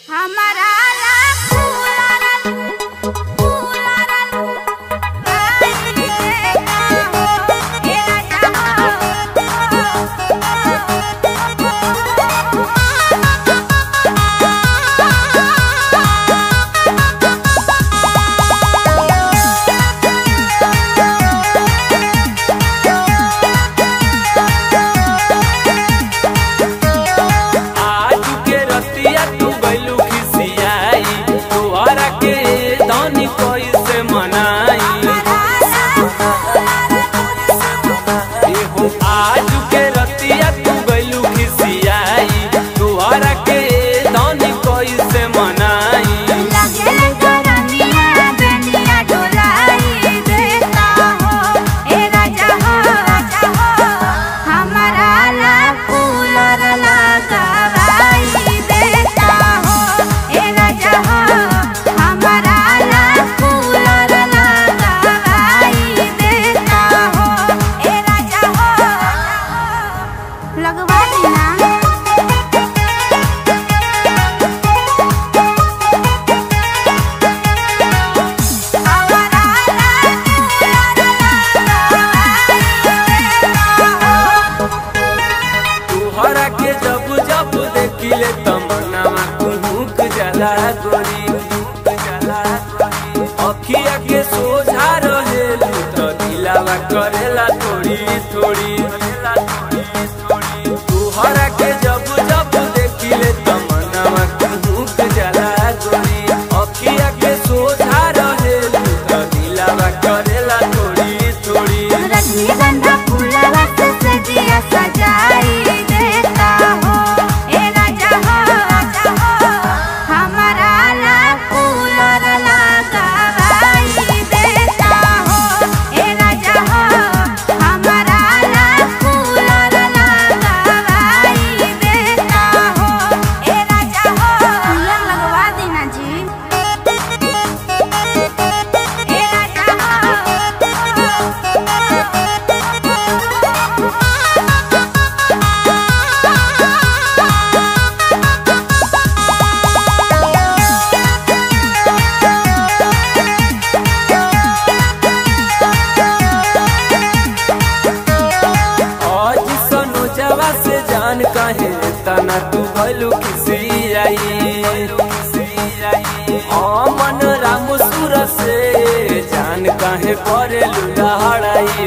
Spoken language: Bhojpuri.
हमारा अखिया के सोझा रहेलू तो दिलावा करेला थोड़ी थोड़ी तुहरा के जब जब देखिले तमन्नावा कुहुक जाला गोरी। अखिया के सोझा रहेलू तो दिलावा करेला थोड़ी थोड़ी। रजनीगंधा फूलवा से सजिया सजाई देता हो ए राजा हो हमारा ला फूलर लगाई देता हो ए राजा हो हमारा ला फूलर लगाई देता हो ए राजा हो। फूलर लगवा देना जी ए राजा हो। जान काहे तना तू भलू किसी आई मन राम सुर से जान काहे करे लुड़ाई।